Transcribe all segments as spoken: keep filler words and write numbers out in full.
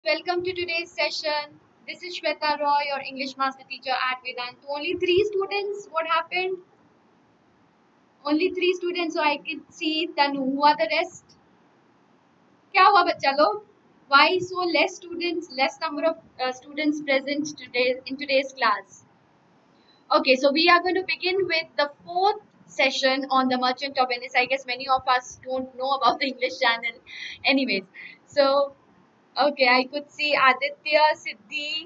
Welcome to today's session. This is Shweta Roy, your English master teacher at Vedant. Only three students. What happened? Only three students, so I could see Tanu. Who are the rest? क्या हुआ बच्चा लोग? Why so less students? Less number of uh, students present today in today's class. Okay, so we are going to begin with the fourth session on the Merchant of Venice. I guess many of us don't know about the English channel. Anyways, so okay, I could see Aditya, Siddhi.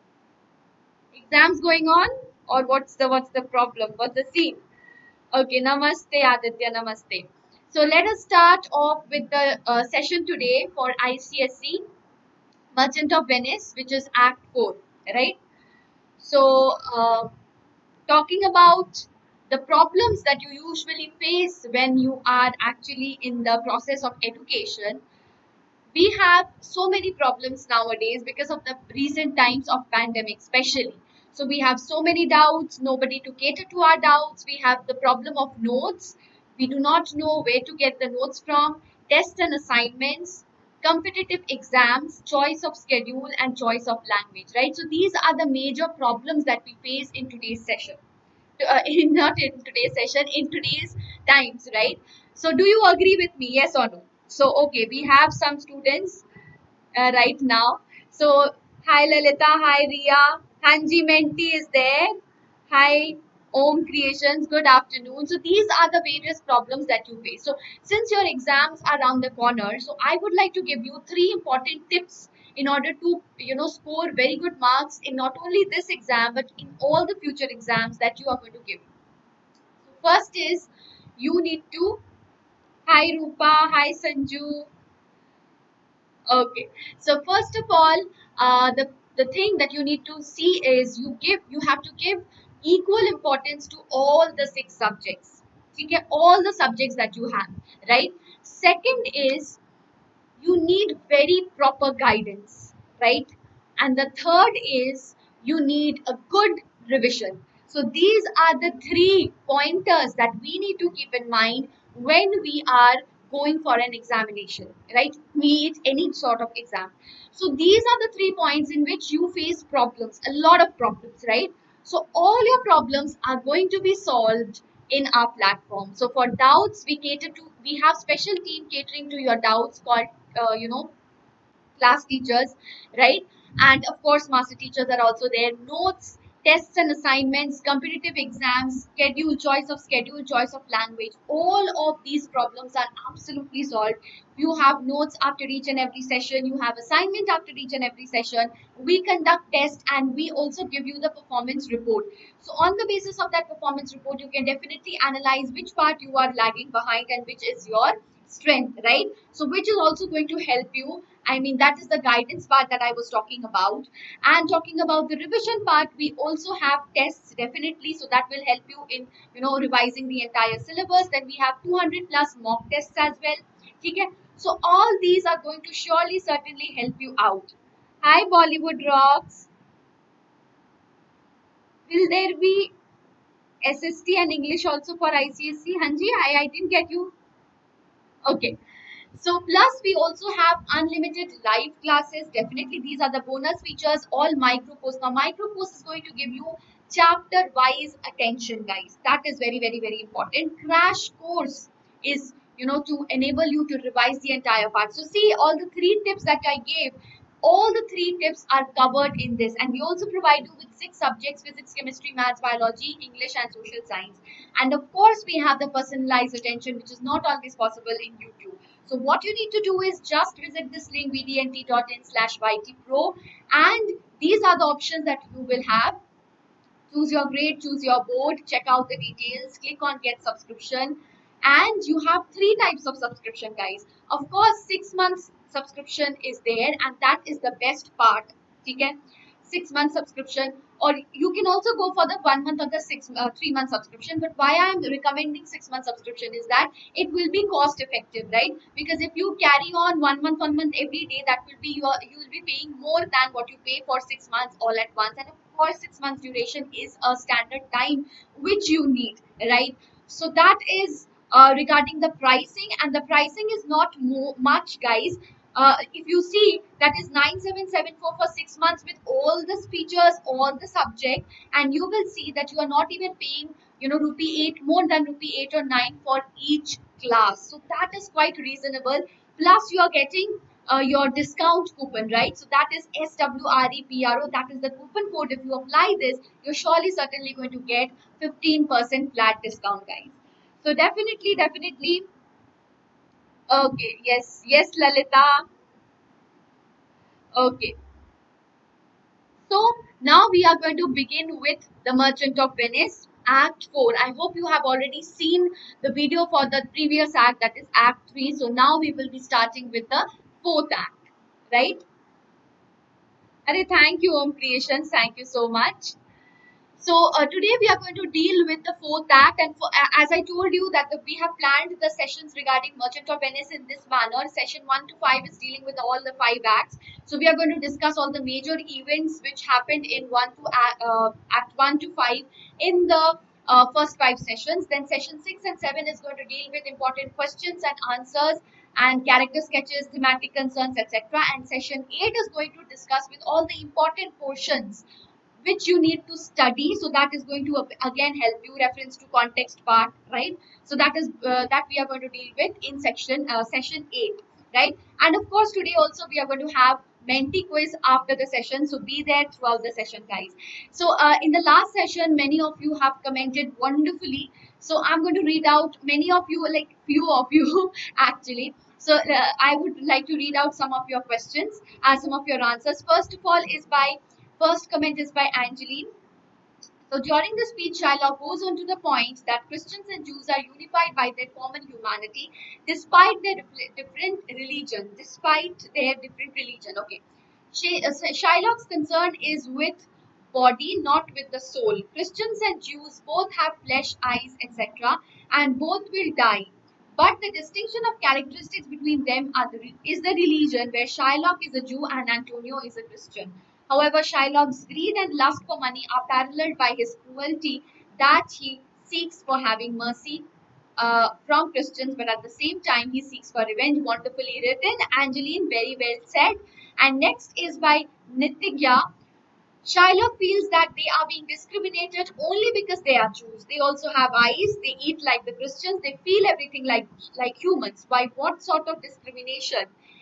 Exams going on, or what's the what's the problem? What's the scene? Okay, namaste Aditya, namaste. So let us start off with the uh, session today for I C S E Merchant of Venice, which is Act four, right? So uh, talking about the problems that you usually face when you are actually in the process of education. We have so many problems nowadays because of the recent times of pandemic especially. So we have so many doubts, nobody to cater to our doubts. We have the problem of notes. We do not know where to get the notes from, tests and assignments, competitive exams, choice of schedule and choice of language, right? So these are the major problems that we face in today's session. Uh, in, not in today's session, in today's times, right? So do you agree with me, yes or no? So okay, we have some students uh, right now. So hi Lalita, hi Ria, Hanji Menti is there, hi Om Creations, good afternoon. So these are the various problems that you face. So since your exams are around the corner, so I would like to give you three important tips in order to you know score very good marks in not only this exam but in all the future exams that you are going to give. So first is you need to hi Rupa, hi Sanju. Okay. So first of all, uh, the the thing that you need to see is you give you have to give equal importance to all the six subjects. Okay, all the subjects that you have, right? Second is you need very proper guidance, right? And the third is you need a good revision. So these are the three pointers that we need to keep in mind when we are going for an examination, right? Be it any sort of exam. So these are the three points in which you face problems, a lot of problems, right? So all your problems are going to be solved in our platform. So for doubts, we cater to, we have special team catering to your doubts called, uh, you know, class teachers, right? And of course, master teachers are also there. Notes, tests and assignments, competitive exams, schedule, choice of schedule, choice of language. All of these problems are absolutely solved. You have notes after each and every session. You have assignment after each and every session. We conduct tests and we also give you the performance report. So on the basis of that performance report, you can definitely analyze which part you are lagging behind and which is your strength, right? So which is also going to help you. I mean, that is the guidance part that I was talking about. And talking about the revision part, we also have tests definitely. So that will help you in, you know, revising the entire syllabus. Then we have two hundred plus mock tests as well. Okay. So all these are going to surely, certainly help you out. Hi, Bollywood Rocks. Will there be S S T and English also for I C S E? Hanji, I, I didn't get you. Okay. So plus we also have unlimited live classes. Definitely these are the bonus features. All micro course. Now micro course is going to give you chapter wise attention, guys. That is very very very important. Crash course is, you know, to enable you to revise the entire part. So see, all the three tips that I gave, all the three tips are covered in this, and we also provide you with six subjects: physics, chemistry, maths, biology, English and social science. And of course we have the personalized attention, which is not always possible in YouTube. So what you need to do is just visit this link vdnt dot in slash ytpro, and these are the options that you will have. Choose your grade, choose your board, check out the details, click on get subscription, and you have three types of subscription, guys. Of course, six months subscription is there, and that is the best part. Okay, six month subscription, or you can also go for the one month or the six uh, three month subscription. But why I am recommending six month subscription is that it will be cost effective, right? Because if you carry on one month one month every day, that will be your, you will be paying more than what you pay for six months all at once. And of course six months duration is a standard time which you need, right? So that is uh, regarding the pricing, and the pricing is not more much, guys. Uh, if you see, that is nine seven seven four for six months with all the features, all the subject, and you will see that you are not even paying, you know, rupee eight, more than rupee eight or nine for each class. So that is quite reasonable. Plus, you are getting uh, your discount coupon, right? So that is S W R E P R O. That is the coupon code. If you apply this, you're surely certainly going to get fifteen percent flat discount, guys. So definitely, definitely. Okay. Yes. Yes, Lalita. Okay. So now we are going to begin with The Merchant of Venice, Act four. I hope you have already seen the video for the previous act, that is Act three. So now we will be starting with the fourth act, right? Arey, thank you, Om Creations. Thank you so much. So uh, today we are going to deal with the fourth act, and for, uh, as I told you that the, we have planned the sessions regarding Merchant of Venice in this manner. Session one to five is dealing with all the five acts. So we are going to discuss all the major events which happened in one to uh, act one to five in the uh, first five sessions. Then session six and seven is going to deal with important questions and answers and character sketches, thematic concerns, et cetera. And session eight is going to discuss with all the important portions which you need to study. So that is going to again help you, reference to context part, right? So that is uh, that we are going to deal with in section uh, session eight, right? And of course today also we are going to have Menti quiz after the session, so be there throughout the session, guys. So uh, in the last session many of you have commented wonderfully, so I'm going to read out many of you, like few of you actually. So uh, I would like to read out some of your questions and some of your answers. First of all is by First comment is by Angeline. So during the speech, Shylock goes on to the point that Christians and Jews are unified by their common humanity, despite their different religion. Despite their different religion, okay. Shylock's concern is with body, not with the soul. Christians and Jews both have flesh, eyes, et cetera, and both will die. But the distinction of characteristics between them are the, is the religion, where Shylock is a Jew and Antonio is a Christian. However, Shylock's greed and lust for money are paralleled by his cruelty that he seeks for having mercy uh, from Christians, but at the same time he seeks for revenge. Wonderfully written, Angeline, very well said. And next is by Nitigya. Shylock feels that they are being discriminated only because they are Jews. They also have eyes, they eat like the Christians, they feel everything like, like humans. By what sort of discrimination?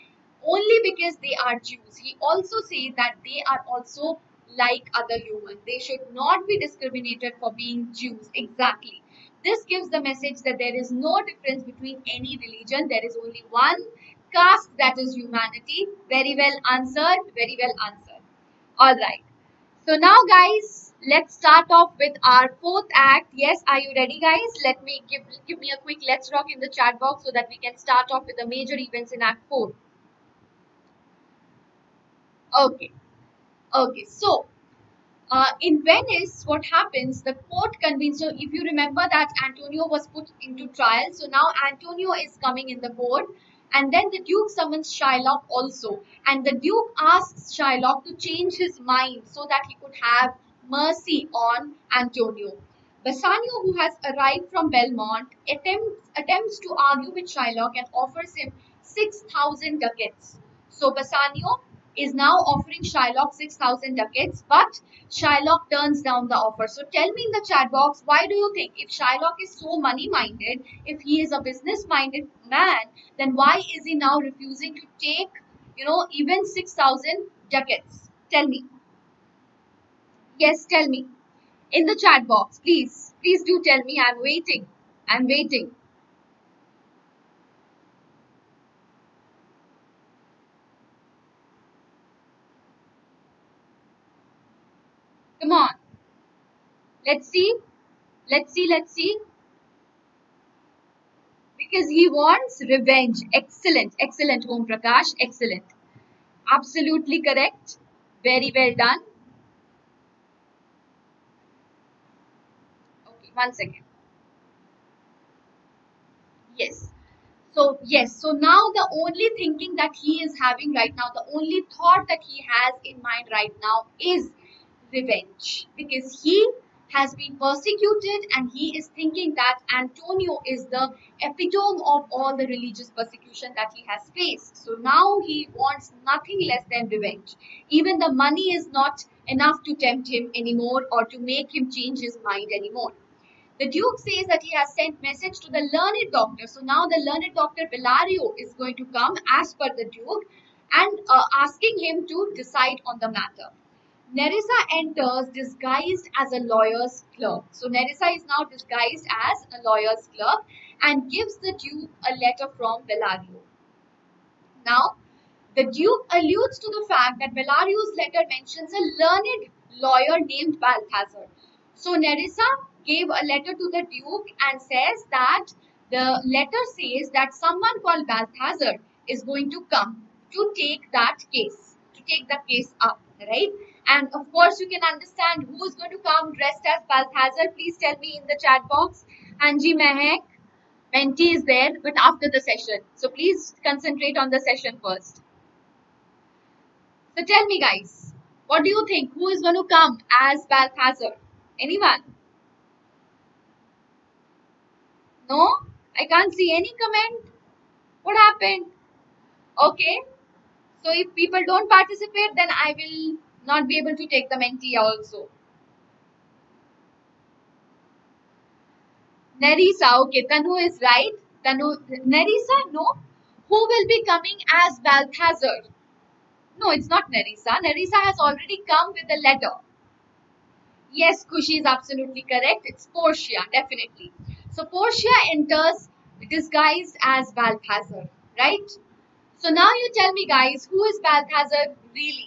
Only because they are Jews. He also says that they are also like other humans. They should not be discriminated for being Jews. Exactly. This gives the message that there is no difference between any religion. There is only one caste, that is humanity. Very well answered. Very well answered. All right. So now, guys, let's start off with our fourth act. Yes, are you ready, guys? Let me give give me a quick let's rock in the chat box so that we can start off with the major events in Act four. Okay, okay. So, uh, in Venice, what happens? The court convenes. So, if you remember that Antonio was put into trial, so now Antonio is coming in the court, and then the Duke summons Shylock also, and the Duke asks Shylock to change his mind so that he could have mercy on Antonio. Bassanio, who has arrived from Belmont, attempts attempts to argue with Shylock and offers him six thousand ducats. So Bassanio is now offering Shylock six thousand ducats, but Shylock turns down the offer. So tell me in the chat box, why do you think, if Shylock is so money minded, if he is a business minded man, then why is he now refusing to take, you know, even six thousand ducats? Tell me. Yes, tell me in the chat box, please. Please do tell me. I'm waiting. I'm waiting. Come on. Let's see. Let's see. Let's see. Because he wants revenge. Excellent. Excellent, Om Prakash. Excellent. Absolutely correct. Very well done. Okay, one second. Yes. So, yes. So now the only thinking that he is having right now, the only thought that he has in mind right now is revenge. Because he has been persecuted, and he is thinking that Antonio is the epitome of all the religious persecution that he has faced. So now he wants nothing less than revenge. Even the money is not enough to tempt him anymore or to make him change his mind anymore. The Duke says that he has sent message to the learned doctor. So now the learned doctor Bellario is going to come as per the Duke and uh, asking him to decide on the matter. Nerissa enters disguised as a lawyer's clerk. So Nerissa is now disguised as a lawyer's clerk and gives the Duke a letter from Bellario. Now, the Duke alludes to the fact that Bellario's letter mentions a learned lawyer named Balthazar. So Nerissa gave a letter to the Duke and says that the letter says that someone called Balthazar is going to come to take that case, to take the case up, right? And of course, you can understand who is going to come dressed as Balthazar. Please tell me in the chat box. Anji Mehak, Menti is there, but after the session. So please concentrate on the session first. So tell me, guys, what do you think? Who is going to come as Balthazar? Anyone? No? I can't see any comment. What happened? Okay. So if people don't participate, then I will not be able to take the mentee also. Nerissa, okay, Tanu is right. Tanu, Nerissa, no. Who will be coming as Balthazar? No, it's not Nerissa. Nerissa has already come with a letter. Yes, Kushi is absolutely correct. It's Portia, definitely. So Portia enters disguised as Balthazar, right? So now you tell me, guys, who is Balthazar really?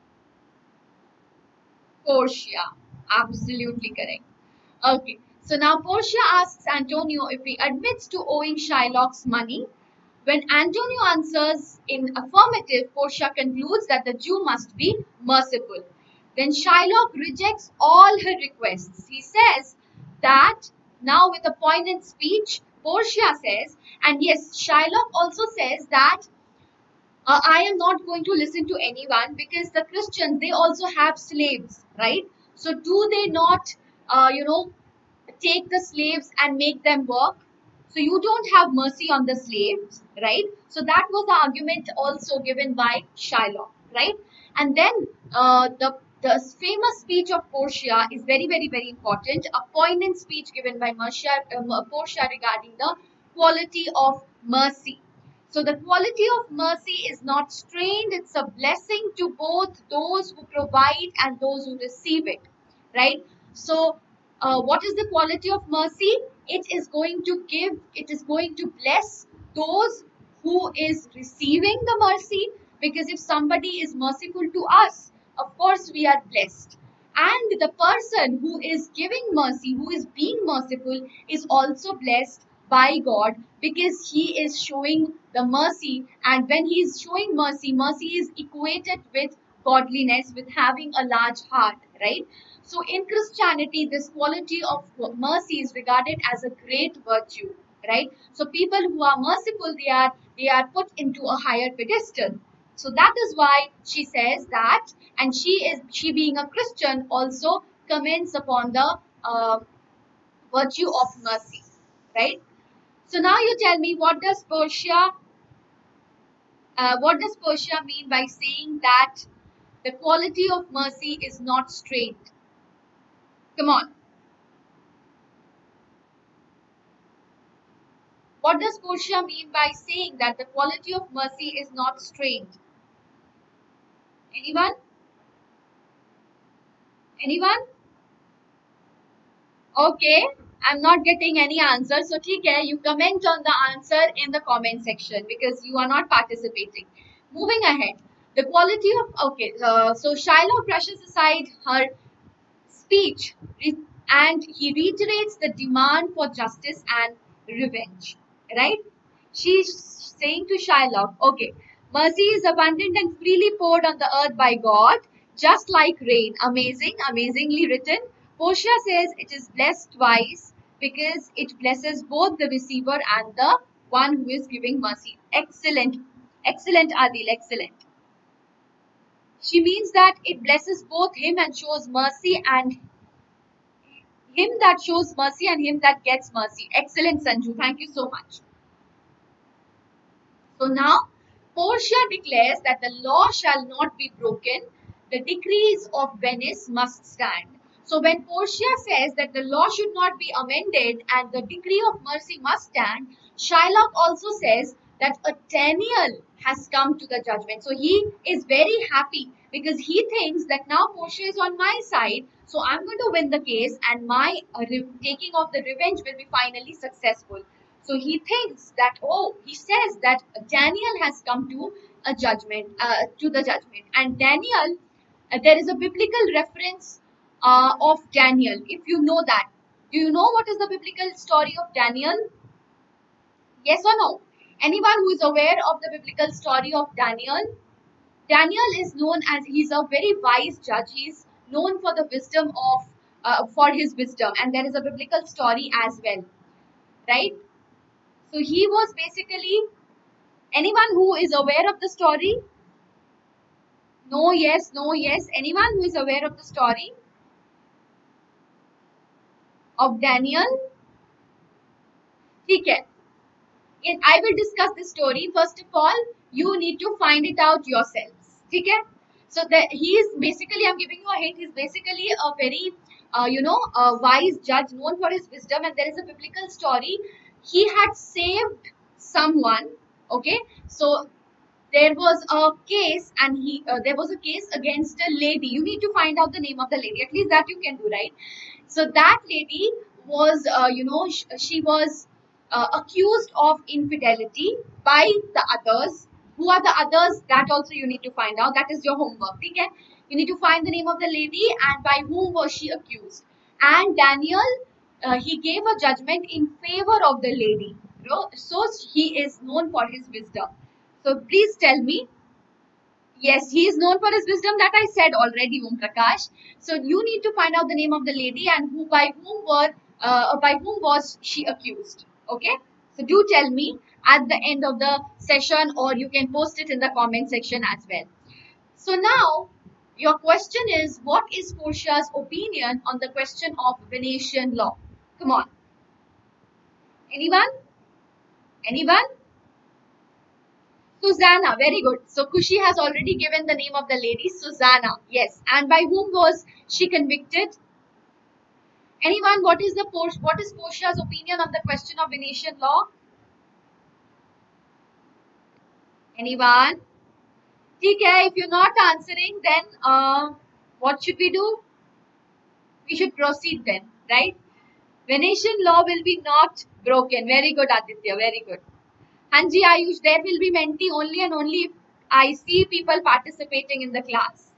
Portia, absolutely correct. Okay, so now Portia asks Antonio if he admits to owing Shylock's money. When Antonio answers in affirmative, Portia concludes that the Jew must be merciful. Then Shylock rejects all her requests. He says that now with a poignant speech, Portia says, and yes, Shylock also says that uh, I am not going to listen to anyone because the Christians, they also have slaves, right? So do they not, uh, you know, take the slaves and make them work? So you don't have mercy on the slaves, right? So that was the argument also given by Shylock, right? And then uh, the the famous speech of Portia is very, very, very important. A poignant speech given by Mercia, uh, Portia regarding the quality of mercy. So the quality of mercy is not strained. It's a blessing to both those who provide and those who receive it, right? So uh, what is the quality of mercy? It is going to give, it is going to bless those who is receiving the mercy, because if somebody is merciful to us, of course we are blessed. And the person who is giving mercy, who is being merciful, is also blessed by God, because he is showing the mercy. And when he is showing mercy, mercy is equated with godliness, with having a large heart, right? So in Christianity, this quality of mercy is regarded as a great virtue, right? So people who are merciful, they are they are put into a higher pedestal. So that is why she says that, and she is she being a Christian also comments upon the uh, virtue of mercy, right? So now you tell me, what does Portia uh, what does Portia mean by saying that the quality of mercy is not strained? Come on. What does Portia mean by saying that the quality of mercy is not strained? Anyone? Anyone? Okay, I'm not getting any answer. So, okay, you comment on the answer in the comment section because you are not participating. Moving ahead, the quality of, okay, uh, so Shylock brushes aside her speech and he reiterates the demand for justice and revenge, right? She's saying to Shylock, okay, mercy is abundant and freely poured on the earth by God, just like rain. Amazing, amazingly written. Portia says it is blessed twice because it blesses both the receiver and the one who is giving mercy. Excellent, excellent, Adil, excellent. She means that it blesses both him and shows mercy, and him that shows mercy and him that gets mercy. Excellent, Sanju. Thank you so much. So now, Portia declares that the law shall not be broken, the decrees of Venice must stand. So when Portia says that the law should not be amended and the decree of mercy must stand, Shylock also says that a Daniel has come to the judgment. So he is very happy because he thinks that now Portia is on my side, so I'm going to win the case and my uh, taking of the revenge will be finally successful. So he thinks that, oh, he says that Daniel has come to a judgment, uh, to the judgment. And Daniel, uh, there is a biblical reference uh, of Daniel, if you know that. Do you know what is the biblical story of Daniel? Yes or no? Anyone who is aware of the biblical story of Daniel? Daniel is known as, he's a very wise judge. He's known for the wisdom of, uh, for his wisdom. And there is a biblical story as well, right? So he was basically, anyone who is aware of the story? No, yes, no, yes. Anyone who is aware of the story of Daniel? Okay. I will discuss this story. First of all, you need to find it out yourselves. Okay. So that he is basically, I'm giving you a hint, he's basically a very, uh, you know, a wise judge known for his wisdom. And there is a biblical story. He had saved someone. Okay. So there was a case and he uh, there was a case against a lady. You need to find out the name of the lady, at least that you can do, right? So that lady was, uh, you know, sh she was uh, accused of infidelity by the others. Who are the others? That also you need to find out. That is your homework. Okay? You need to find the name of the lady and by whom was she accused. And Daniel, uh, he gave a judgment in favor of the lady. You know? So he is known for his wisdom. So please tell me. Yes, he is known for his wisdom, that I said already, Om Prakash. So you need to find out the name of the lady and who by whom were uh, by whom was she accused. Okay. So do tell me at the end of the session, or you can post it in the comment section as well. So now your question is, what is Portia's opinion on the question of Venetian law? Come on. Anyone? Anyone? Susanna, very good. So Kushi has already given the name of the lady, Susanna. Yes. And by whom was she convicted? Anyone? What is the what is Portia's opinion on the question of Venetian law? Anyone? Okay, if you're not answering, then uh, what should we do? We should proceed then, right? Venetian law will be not broken. Very good, Aditya. Very good. Hanji Ayush, there will be menti only and only if I see people participating in the class.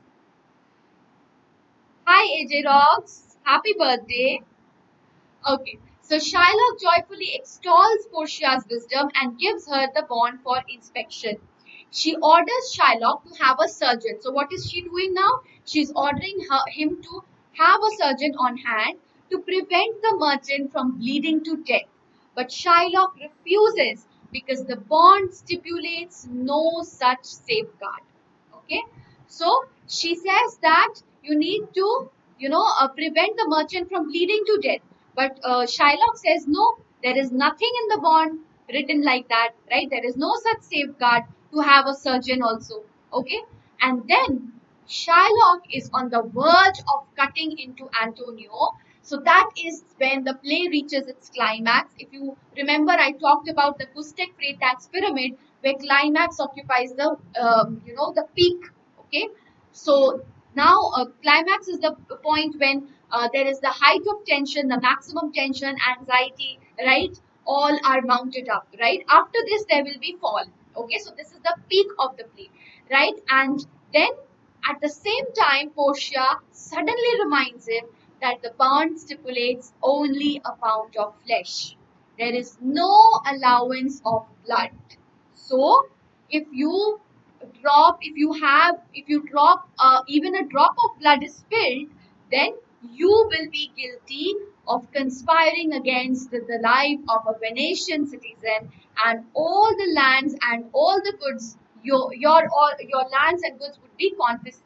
Hi A J Rocks, happy birthday. Okay, so Shylock joyfully extols Portia's wisdom and gives her the bond for inspection. She orders Shylock to have a surgeon. So what is she doing now? She's ordering her, him to have a surgeon on hand to prevent the merchant from bleeding to death. But Shylock refuses because the bond stipulates no such safeguard. Okay, so she says that you need to, you know, uh, prevent the merchant from bleeding to death. But uh, Shylock says no, there is nothing in the bond written like that, right? There is no such safeguard to have a surgeon also. Okay, and then Shylock is on the verge of cutting into Antonio. So that is when the play reaches its climax. If you remember, I talked about the Custek Freytag's pyramid, where climax occupies the, um, you know, the peak. Okay, so now uh, climax is the point when uh, there is the height of tension, the maximum tension, anxiety, right? All are mounted up, right? After this, there will be fall. Okay, so this is the peak of the play, right? And then at the same time, Portia suddenly reminds him that the bond stipulates only a pound of flesh. There is no allowance of blood. So, if you drop, if you have, if you drop, uh, even a drop of blood is spilled, then you will be guilty of conspiring against the, the life of a Venetian citizen, and all the lands and all the goods, your, your, all, your lands and goods would be confiscated. confiscated by the state. Right?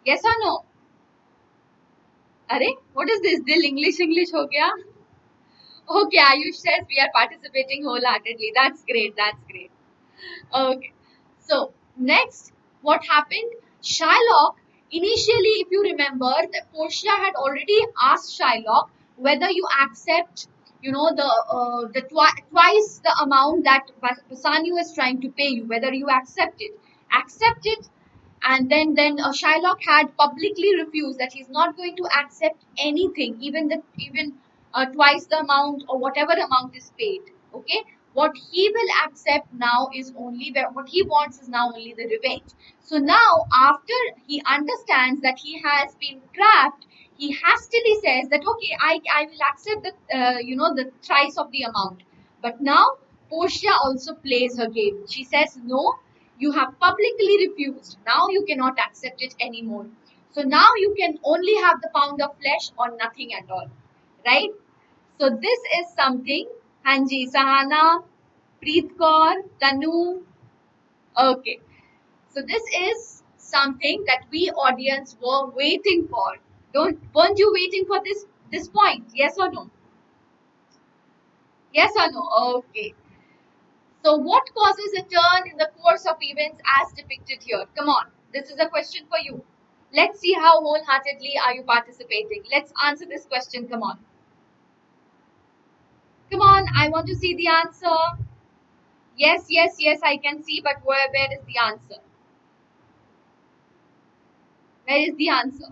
Yes or no? Arey, what is this? Dil English English ho gaya? Okay, Ayush says we are participating wholeheartedly. That's great. That's great. Okay. So next, what happened? Shylock, initially, if you remember, that Portia had already asked Shylock whether you accept, you know, the uh, the twi- twice the amount that Bassanio is trying to pay you, whether you accept it. Accept it, and then then uh, Shylock had publicly refused that he's not going to accept anything, even the even uh, twice the amount or whatever amount is paid. Okay, what he will accept now is only the, what he wants is now only the revenge. So now, after he understands that he has been trapped, he hastily says that okay, I I will accept the uh, you know the thrice of the amount. But now Portia also plays her game. She says no, you have publicly refused. Now you cannot accept it anymore. So now you can only have the pound of flesh or nothing at all. Right? So this is something. Hanji, Sahana, Preet Kaur, Tanu. Okay. So this is something that we audience were waiting for. Don't weren't you waiting for this this point? Yes or no? Yes or no? Okay. So what causes a turn in the course of events as depicted here? Come on. This is a question for you. Let's see how wholeheartedly are you participating. Let's answer this question. Come on. Come on. I want to see the answer. Yes, yes, yes, I can see, but where, where is the answer? Where is the answer?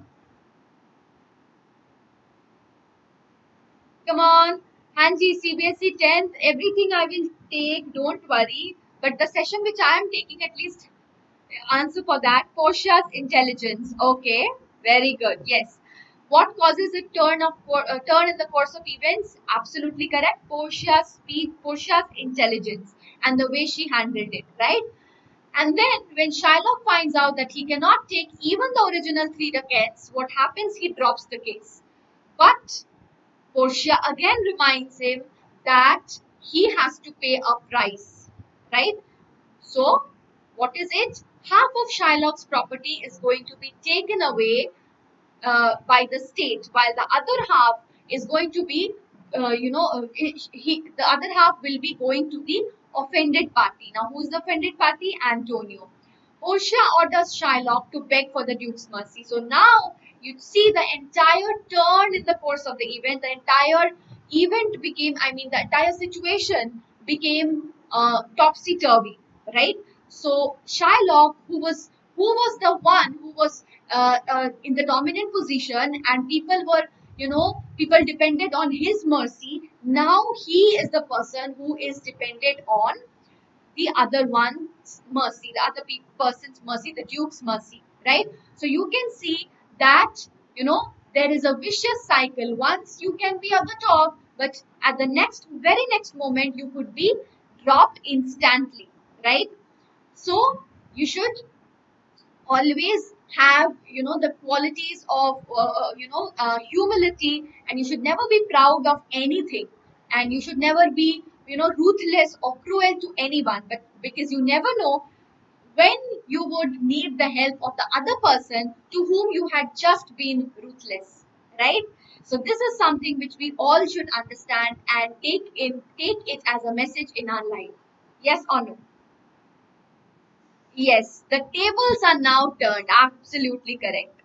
Come on. Hanji, C B S E tenth, everything I will take, don't worry. But the session which I am taking, at least answer for that. Portia's intelligence. Okay, very good. Yes. What causes a turn of a turn in the course of events? Absolutely correct. Portia's speed, Portia's intelligence, and the way she handled it. Right. And then when Shylock finds out that he cannot take even the original three ducats, what happens? He drops the case. But Portia again reminds him that he has to pay a price, right? So, what is it? Half of Shylock's property is going to be taken away uh, by the state, while the other half is going to be, uh, you know, uh, he, the other half will be going to the offended party. Now, who's the offended party? Antonio. Portia orders Shylock to beg for the Duke's mercy. So now you see the entire turn in the course of the event. The entire event became, I mean, the entire situation became uh, topsy turvy, right? So Shylock, who was who was the one who was uh, uh, in the dominant position, and people were, you know, people depended on his mercy. Now he is the person who is dependent on the other one's mercy, the other pe- person's mercy, the Duke's mercy, right? So you can see that, you know, there is a vicious cycle. Once you can be at the top, but at the next, very next moment, you could be dropped instantly, right? So you should always have, you know, the qualities of uh, uh, you know uh, humility, and you should never be proud of anything, and you should never be, you know, ruthless or cruel to anyone, but because you never know when you would need the help of the other person to whom you had just been ruthless, right? So this is something which we all should understand and take in take it as a message in our life. Yes or no? Yes, the tables are now turned. Absolutely correct.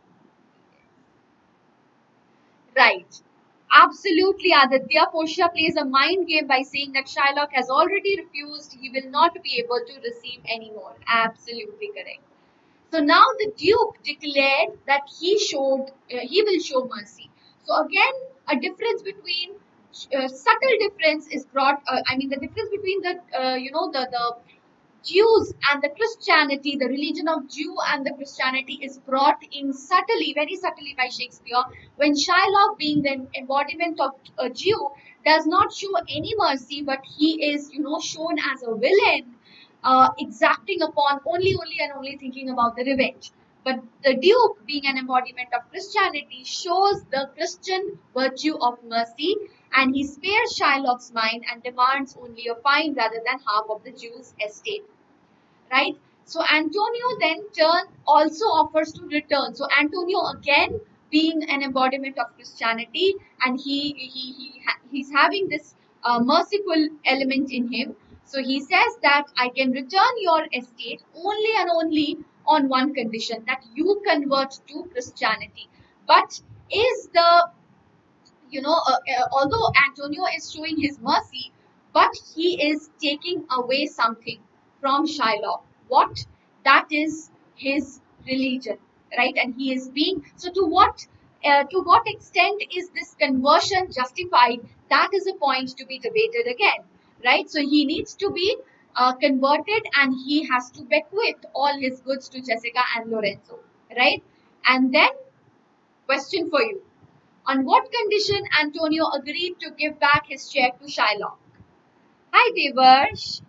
Right. Absolutely, Aditya. Portia plays a mind game by saying that Shylock has already refused. He will not be able to receive anymore. Absolutely correct. So now the Duke declared that he showed, uh, he will show mercy. So again, a difference between uh, subtle difference is brought. Uh, I mean, the difference between the uh, you know the the Jews and the Christianity, the religion of Jew and the Christianity is brought in subtly, very subtly by Shakespeare. When Shylock, being the embodiment of a Jew, does not show any mercy, but he is, you know, shown as a villain, uh, exacting upon only, only, and only thinking about the revenge. But the Duke, being an embodiment of Christianity, shows the Christian virtue of mercy, and he spares Shylock's mind and demands only a fine rather than half of the Jew's estate. Right? So Antonio then turn also offers to return. So Antonio again being an embodiment of Christianity, and he he, he he's having this uh, merciful element in him. So he says that I can return your estate only and only on one condition, that you convert to Christianity. But is the you know, uh, uh, although Antonio is showing his mercy, but he is taking away something from Shylock. What? That is his religion, right? And he is being so. To what? Uh, to what extent is this conversion justified? That is a point to be debated again, right? So he needs to be uh, converted, and he has to bequeath all his goods to Jessica and Lorenzo, right? And then, question for you: on what condition Antonio agreed to give back his check to Shylock? Hi Devarsh.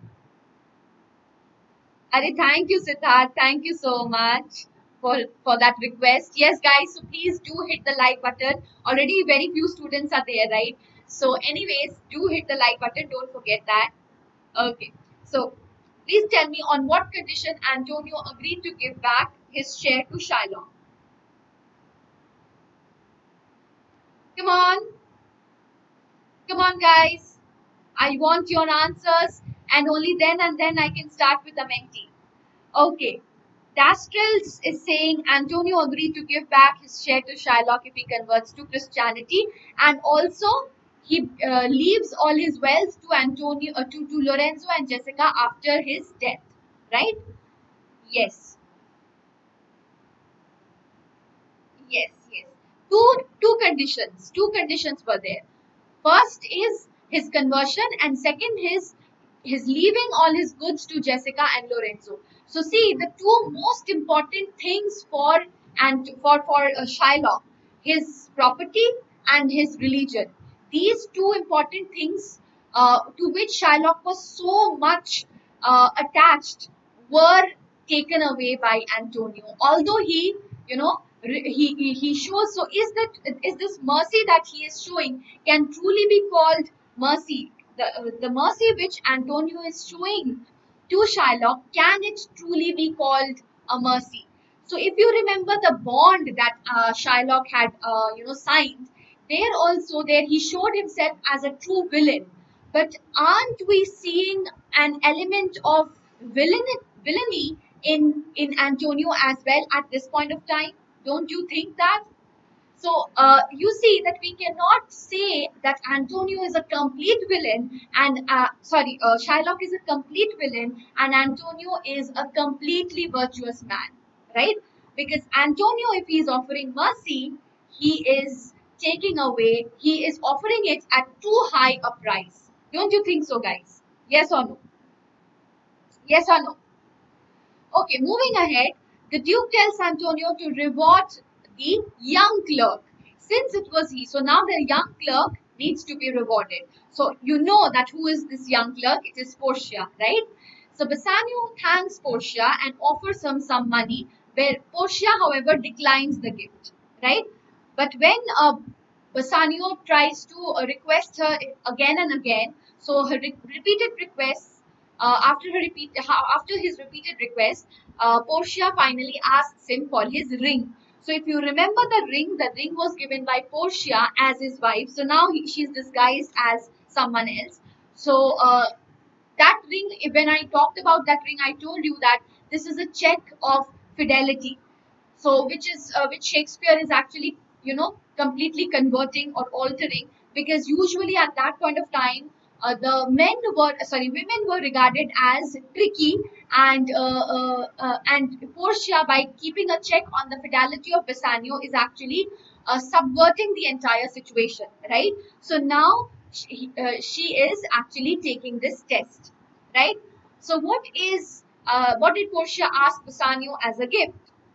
Arey, thank you Siddharth. Thank you so much for, for that request. Yes guys, so please do hit the like button. Already very few students are there, right? So anyways, do hit the like button. Don't forget that. Okay. So please tell me on what condition Antonio agreed to give back his share to Shylock. Come on. Come on guys. I want your answers, and only then and then I can start with the mentee. Okay. Dastrels is saying Antonio agreed to give back his share to Shylock if he converts to Christianity, and also he uh, leaves all his wealth to Antonio, uh, to, to Lorenzo and Jessica after his death. Right? Yes. Yes. Yes. Two two conditions. Two conditions were there. First is his conversion, and second is his leaving all his goods to Jessica and Lorenzo. So see, the two most important things for and for for uh, Shylock, his property and his religion. These two important things uh, to which Shylock was so much uh, attached were taken away by Antonio. Although he, you know, he, he he shows, so is that is this mercy that he is showing can truly be called mercy? The uh, the mercy which Antonio is showing to Shylock, can it truly be called a mercy? So if you remember the bond that uh, Shylock had uh, you know signed, there also there he showed himself as a true villain. But aren't we seeing an element of villain, villainy in in Antonio as well at this point of time? Don't you think that? So uh, you see that we cannot say that Antonio is a complete villain, and uh, sorry, uh, Shylock is a complete villain and Antonio is a completely virtuous man, right? Because Antonio, if he is offering mercy, he is taking away, he is offering it at too high a price. Don't you think so, guys? Yes or no? Yes or no? Okay, moving ahead, the Duke tells Antonio to reward the young clerk. Since it was he, so now the young clerk needs to be rewarded. So you know that who is this young clerk? It is Portia, right? So Bassanio thanks Portia and offers him some money, where Portia, however, declines the gift, right? But when uh, Bassanio tries to uh, request her again and again, so her re- repeated requests, uh, after her repeat, after his repeated request, uh, Portia finally asks him for his ring. So if you remember the ring, the ring was given by Portia as his wife. So now he, she's disguised as someone else. So uh, that ring, when I talked about that ring, I told you that this is a check of fidelity. So which is uh, which Shakespeare is actually, you know, completely converting or altering, because usually at that point of time uh, the men were sorry women were regarded as tricky, and uh, uh, uh, and Portia, by keeping a check on the fidelity of Bassanio, is actually uh, subverting the entire situation, right? So now she, uh, she is actually taking this test, right? So what is uh, what did Portia ask Bassanio as a gift?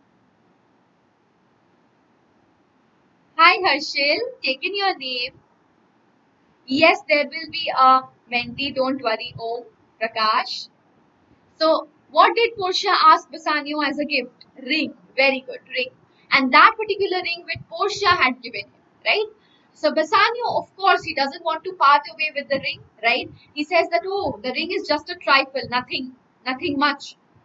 Hi Harshil, taken your name. Yes, there will be a mentee, don't worry. Oh, Prakash. So, what did Portia ask Bassanio as a gift? Ring. Very good, ring. And that particular ring which Portia had given him, right? So, Bassanio, of course, he doesn't want to part away with the ring, right? He says that, oh, the ring is just a trifle, nothing, nothing much.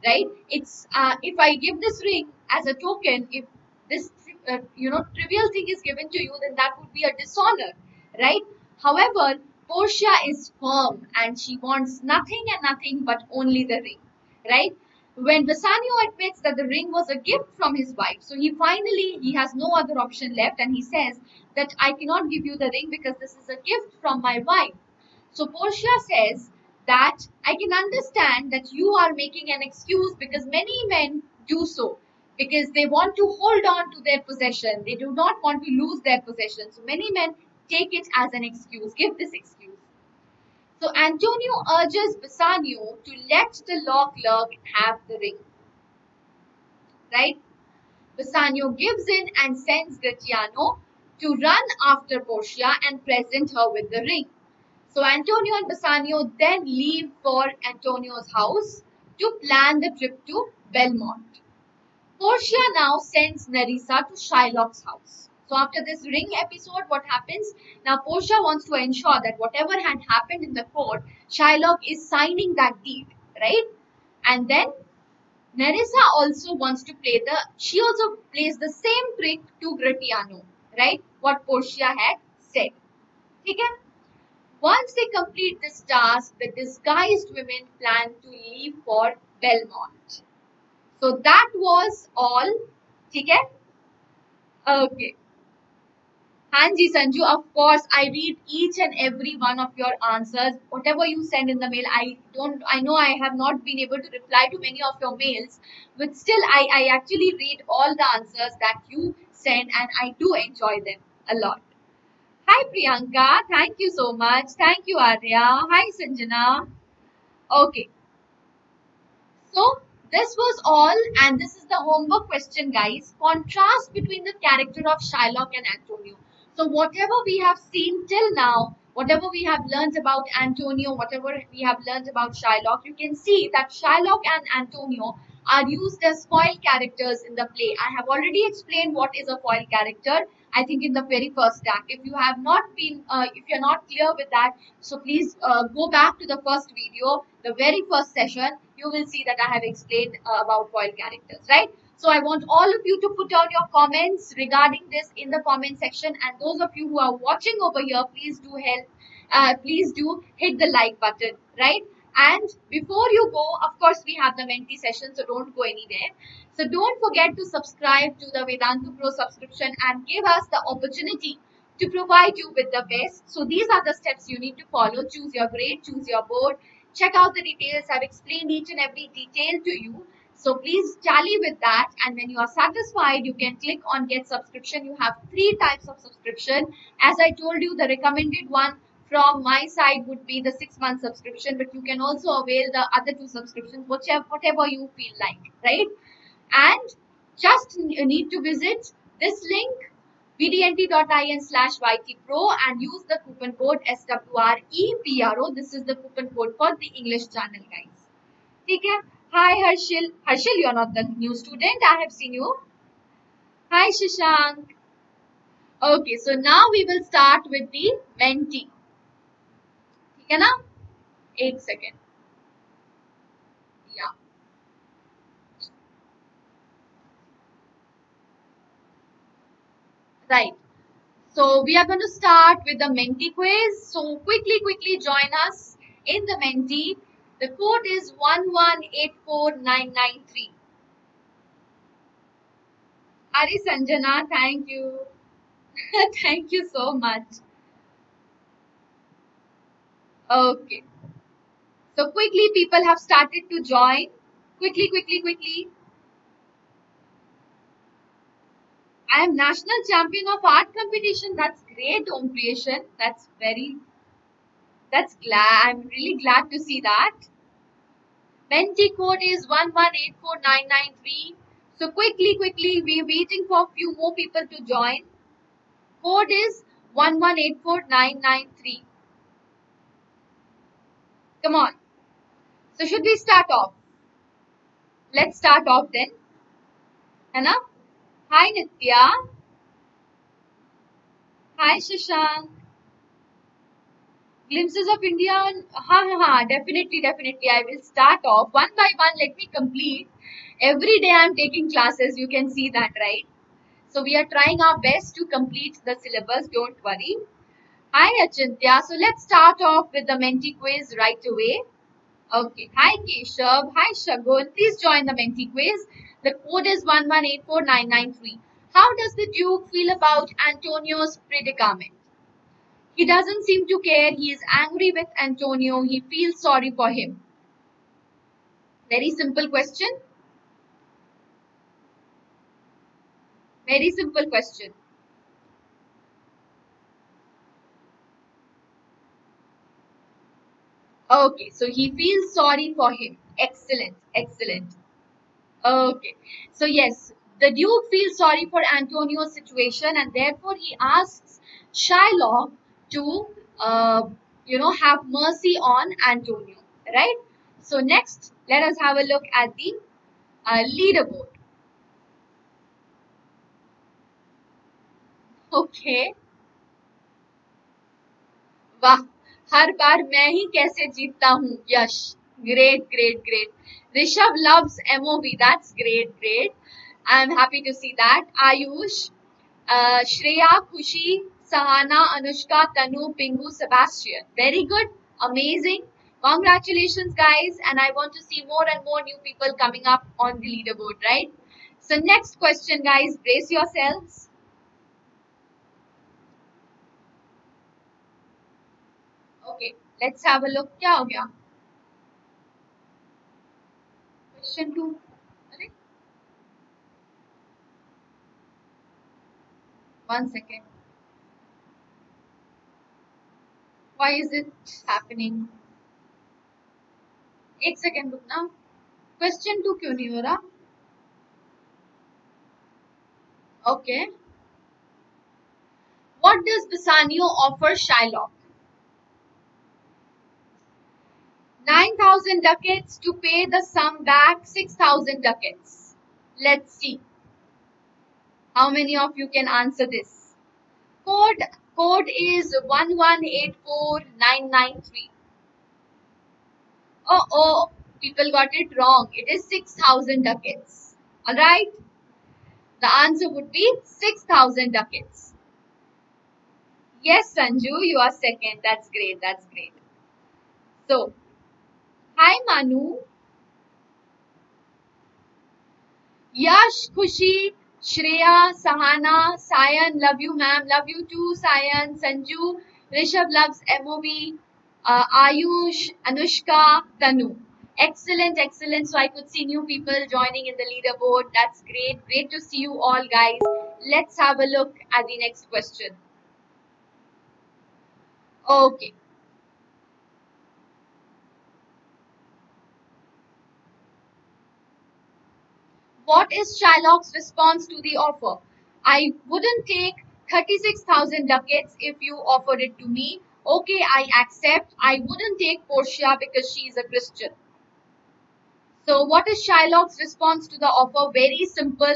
right? It's uh, if I give this ring as a token, if this uh, you know trivial thing is given to you, then that would be a dishonor, right? However, Portia is firm and she wants nothing and nothing but only the ring, right? When Bassanio admits that the ring was a gift from his wife, so he finally he has no other option left, and he says that I cannot give you the ring because this is a gift from my wife. So Portia says that I can understand that you are making an excuse because many men do so because they want to hold on to their possession. They do not want to lose their possession. So many men take it as an excuse. Give this excuse. So Antonio urges Bassanio to let the law clerk have the ring. Right? Bassanio gives in and sends Gratiano to run after Portia and present her with the ring. So Antonio and Bassanio then leave for Antonio's house to plan the trip to Belmont. Portia now sends Nerissa to Shylock's house. So after this ring episode, what happens? Now Portia wants to ensure that whatever had happened in the court, Shylock is signing that deed, right? And then Nerissa also wants to play the, she also plays the same trick to Gratiano, right? What Portia had said. Okay? Once they complete this task, the disguised women plan to leave for Belmont. So that was all. Okay? Okay. Hanji Sanju, of course, I read each and every one of your answers. Whatever you send in the mail, I don't, I know I have not been able to reply to many of your mails, but still I, I actually read all the answers that you send and I do enjoy them a lot. Hi Priyanka, thank you so much. Thank you Arya. Hi Sanjana. Okay. So this was all and this is the homework question guys. Contrast between the character of Shylock and Antonio. So whatever we have seen till now, whatever we have learned about Antonio, whatever we have learned about Shylock, you can see that Shylock and Antonio are used as foil characters in the play. I have already explained what is a foil character, I think in the very first act. If you have not been, uh, if you're not clear with that, so please uh, go back to the first video, the very first session. You will see that I have explained uh, about foil characters, right? So I want all of you to put down your comments regarding this in the comment section. And those of you who are watching over here, please do help. Uh, please do hit the like button, right? And before you go, of course, we have the Menti session, so don't go anywhere. So don't forget to subscribe to the Vedantu Pro subscription and give us the opportunity to provide you with the best. So these are the steps you need to follow. Choose your grade, choose your board. Check out the details. I've explained each and every detail to you. So please tally with that. And when you are satisfied, you can click on get subscription. You have three types of subscription. As I told you, the recommended one from my side would be the six month subscription, but you can also avail the other two subscriptions, whichever, whatever you feel like, right? And just you need to visit this link vdnt.in slash ytpro and use the coupon code S W R E P R O. This is the coupon code for the English channel, guys. Okay? Hi, Harshil. Harshil, you're not the new student. I have seen you. Hi, Shashank. Okay, so now we will start with the Menti. Okay, now? Eight second. Yeah. Right. So we are going to start with the Menti quiz. So quickly, quickly join us in the Menti. The code is one one eight four nine nine three. Ari Sanjana, thank you. Thank you so much. Okay. So quickly, people have started to join. Quickly, quickly, quickly. I am national champion of art competition. That's great, Om Creation. That's very, that's glad. I'm really glad to see that. Menti code is one one eight four nine nine three. So quickly, quickly, we're waiting for a few more people to join. Code is one one eight four nine nine three. Come on. So should we start off? Let's start off then. Anna? Hi Nitya. Hi Shashank. Glimpses of India. Ha ha ha. Definitely, definitely. I will start off one by one. Let me complete. Every day I am taking classes. You can see that, right? So we are trying our best to complete the syllabus. Don't worry. Hi Achintya. So let's start off with the Menti quiz right away. Okay. Hi Keshav. Hi Shagun. Please join the Menti quiz. The code is one one eight four nine nine three. How does the Duke feel about Antonio's predicament? He doesn't seem to care. He is angry with Antonio. He feels sorry for him. Very simple question. Very simple question. Okay, so he feels sorry for him. Excellent, excellent. Okay, so yes, the Duke feels sorry for Antonio's situation and therefore he asks Shylock to, uh, you know, have mercy on Antonio, right? So next, let us have a look at the uh, leaderboard. Okay, वाह, हर बार मैं ही कैसे जीतता हूँ यश. Great, great, great. Rishabh loves M O V. That's great, great. I'm happy to see that. Ayush, uh, Shreya, Khushi, Sahana, Anushka, Tanu, Pingu, Sebastian. Very good. Amazing. Congratulations, guys. And I want to see more and more new people coming up on the leaderboard, right? So next question, guys. Brace yourselves. Okay, let's have a look. क्या हो गया? Question two. अरे, one second. Why is it happening? एक second रुकना. Question two क्यों नहीं हो रहा? Okay. What does Bassanio offer Shylock? nine thousand ducats to pay the sum back six thousand ducats. Let's see. How many of you can answer this? Code, code is one one eight four nine nine three. Oh, oh, people got it wrong. It is six thousand ducats. Alright? The answer would be six thousand ducats. Yes, Sanju, you are second. That's great. That's great. So, hi Manu. Yash, Khushi, Shreya, Sahana, Sayan, love you ma'am. Love you too, Sayan. Sanju, Rishabh loves M O V. Uh, Ayush, Anushka, Tanu. Excellent, excellent. So I could see new people joining in the leaderboard. That's great. Great to see you all, guys. Let's have a look at the next question. Okay. What is Shylock's response to the offer? I wouldn't take thirty-six thousand ducats if you offered it to me. Okay, I accept. I wouldn't take Portia because she is a Christian. So, what is Shylock's response to the offer? Very simple.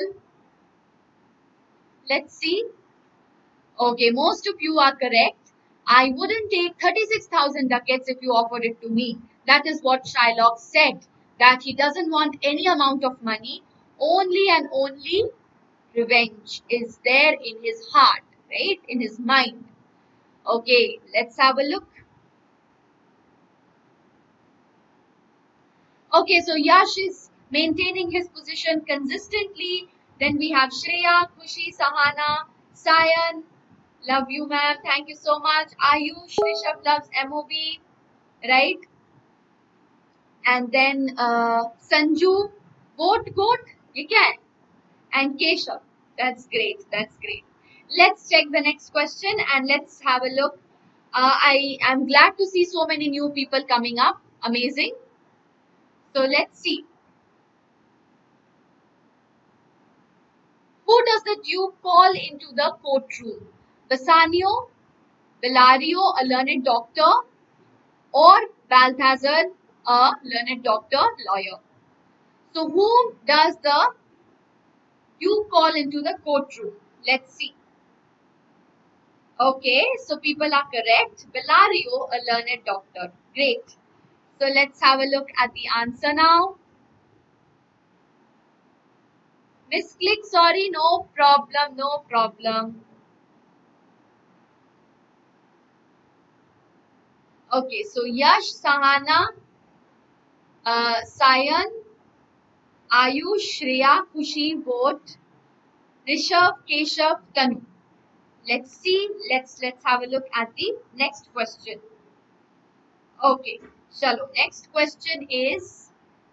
Let's see. Okay, most of you are correct. I wouldn't take thirty-six thousand ducats if you offered it to me. That is what Shylock said. That he doesn't want any amount of money, only and only revenge is there in his heart, right? In his mind. Okay, let's have a look. Okay, so Yash is maintaining his position consistently. Then we have Shreya, Khushi, Sahana, Sayan. Love you, ma'am. Thank you so much. Ayush, Rishabh loves M O V, right? And then uh, Sanju, vote, vote, you can. And Keshav. That's great. That's great. Let's check the next question and let's have a look. Uh, I am glad to see so many new people coming up. Amazing. So let's see. Who does the Duke call into the courtroom? Bassanio, Bellario, a learned doctor, or Balthazar, a learned doctor, lawyer. So whom does the Duke call into the courtroom? Let's see. Okay, so people are correct. Bellario, a learned doctor. Great. So let's have a look at the answer now. Misclick, sorry, no problem, no problem. Okay, so Yash, Sahana, uh, Sayan, Ayush, Shreya, Kushi, Vote, Rishabh, Keshav, Tanu. Let's see. Let's let's have a look at the next question. Okay, chalo. Next question is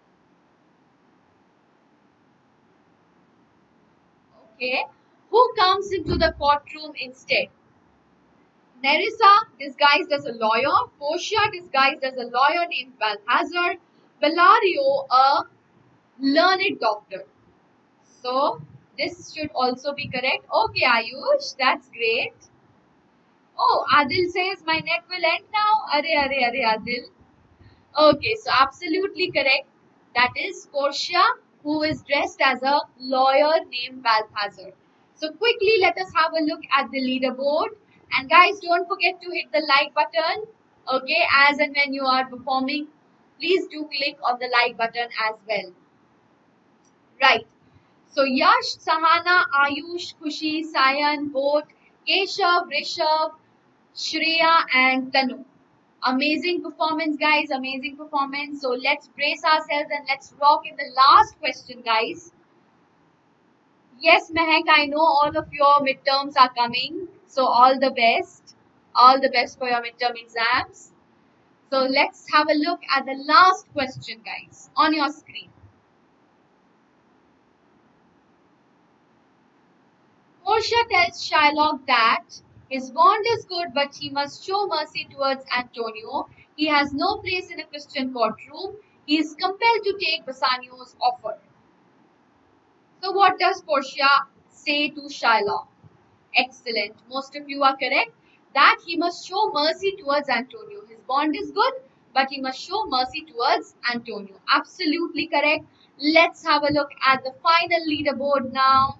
okay. Who comes into the courtroom instead? Nerissa, disguised as a lawyer. Portia, disguised as a lawyer named Balthazar. Bellario, a learned doctor. So this should also be correct. Okay, Ayush, that's great. Oh, Adil says my neck will end now. Are, are, are, Adil. Okay, so absolutely correct. That is Portia, who is dressed as a lawyer named Balthazar. So quickly, let us have a look at the leaderboard. And guys, don't forget to hit the like button. Okay, as and when you are performing, please do click on the like button as well. Right. So Yash, Sahana, Ayush, Kushi, Sayan, Bodh, Keshav, Rishabh, Shreya, and Tanu. Amazing performance, guys. Amazing performance. So let's brace ourselves and let's rock in the last question, guys. Yes, Mehak, I know all of your midterms are coming. So all the best. All the best for your midterm exams. So let's have a look at the last question, guys, on your screen. Portia tells Shylock that his bond is good, but he must show mercy towards Antonio. He has no place in a Christian courtroom. He is compelled to take Bassanio's offer. So what does Portia say to Shylock? Excellent. Most of you are correct. That he must show mercy towards Antonio. His bond is good, but he must show mercy towards Antonio. Absolutely correct. Let's have a look at the final leaderboard now.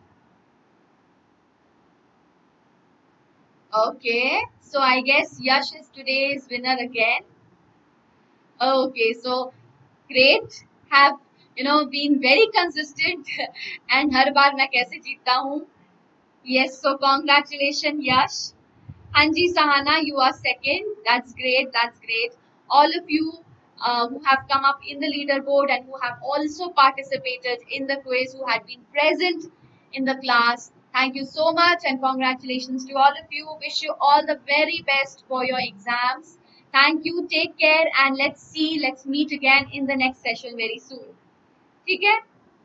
Okay, so I guess Yash is today's winner again. Okay, so great. Have you know been very consistent and हर बार मैं कैसे जीतता हूँ? Yes, so congratulations, Yash. Anji Sahana, you are second. That's great. That's great. All of you uh, who have come up in the leaderboard and who have also participated in the quiz, who had been present in the class, thank you so much and congratulations to all of you. Wish you all the very best for your exams. Thank you. Take care and let's see. Let's meet again in the next session very soon. Okay?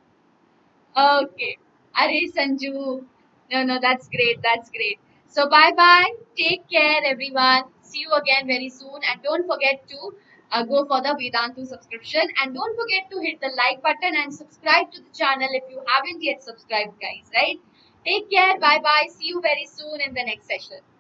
Okay. Are Sanju. No, no, that's great. That's great. So bye bye. Take care, everyone. See you again very soon. And don't forget to uh, go for the Vedantu subscription. And don't forget to hit the like button and subscribe to the channel if you haven't yet subscribed, guys. Right? Take care. Bye bye. See you very soon in the next session.